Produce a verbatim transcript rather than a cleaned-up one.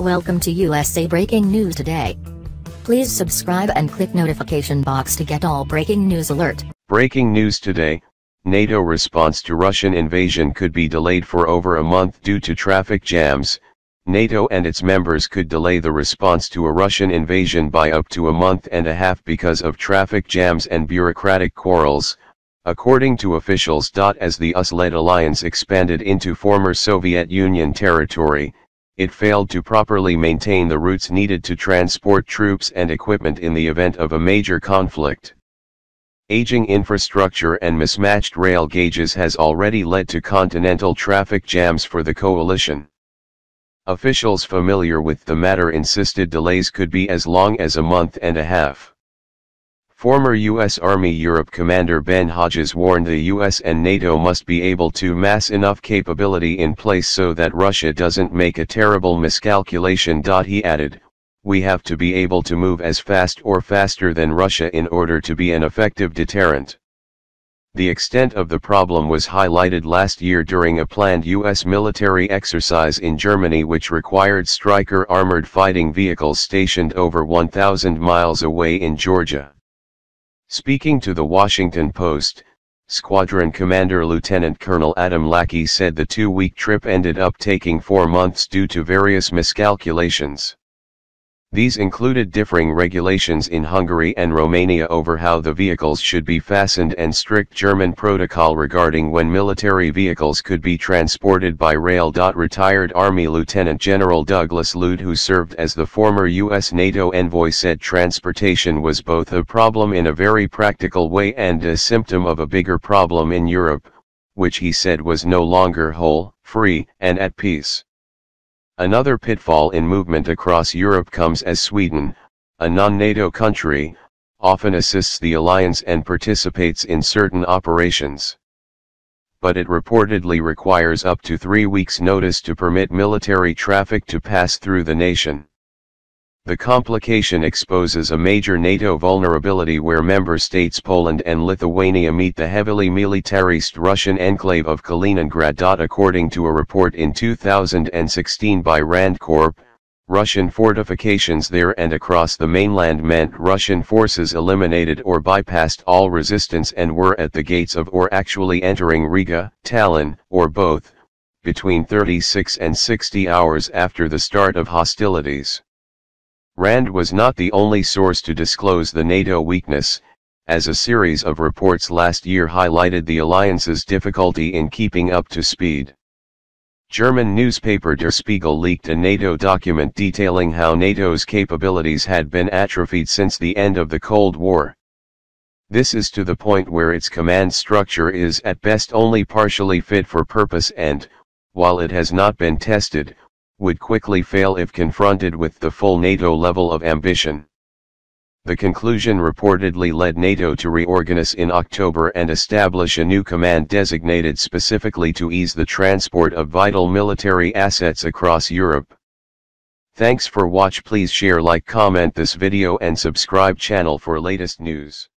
Welcome to U S A Breaking News Today. Please subscribe and click notification box to get all breaking news alert. Breaking news today, NATO response to Russian invasion could be delayed for over a month due to traffic jams. NATO and its members could delay the response to a Russian invasion by up to a month and a half because of traffic jams and bureaucratic quarrels, according to officials. As the U S-led alliance expanded into former Soviet Union territory, it failed to properly maintain the routes needed to transport troops and equipment in the event of a major conflict. Aging infrastructure and mismatched rail gauges has already led to continental traffic jams for the coalition. Officials familiar with the matter insisted delays could be as long as a month and a half. Former U S Army Europe Commander Ben Hodges warned the U S and NATO must be able to mass enough capability in place so that Russia doesn't make a terrible miscalculation. He added, "We have to be able to move as fast or faster than Russia in order to be an effective deterrent." The extent of the problem was highlighted last year during a planned U S military exercise in Germany which required Stryker armored fighting vehicles stationed over one thousand miles away in Georgia. Speaking to the Washington Post, Squadron Commander Lieutenant Colonel Adam Lackey said the two-week trip ended up taking four months due to various miscalculations. These included differing regulations in Hungary and Romania over how the vehicles should be fastened and strict German protocol regarding when military vehicles could be transported by rail. Retired Army Lieutenant General Douglas Lude, who served as the former U S NATO envoy, said transportation was both a problem in a very practical way and a symptom of a bigger problem in Europe, which he said was no longer whole, free, and at peace. Another pitfall in movement across Europe comes as Sweden, a non-NATO country, often assists the alliance and participates in certain operations. But it reportedly requires up to three weeks' notice to permit military traffic to pass through the nation. The complication exposes a major NATO vulnerability where member states Poland and Lithuania meet the heavily militarized Russian enclave of Kaliningrad. According to a report in two thousand sixteen by RAND Corp, Russian fortifications there and across the mainland meant Russian forces eliminated or bypassed all resistance and were at the gates of or actually entering Riga, Tallinn, or both, between thirty-six and sixty hours after the start of hostilities. RAND was not the only source to disclose the NATO weakness, as a series of reports last year highlighted the alliance's difficulty in keeping up to speed. German newspaper Der Spiegel leaked a NATO document detailing how NATO's capabilities had been atrophied since the end of the Cold War. This is to the point where its command structure is at best only partially fit for purpose and, while it has not been tested, would quickly fail if confronted with the full NATO level of ambition. The conclusion reportedly led NATO to reorganize in October and establish a new command designated specifically to ease the transport of vital military assets across Europe. Thanks for watch. Please share, like, comment this video and subscribe channel for latest news.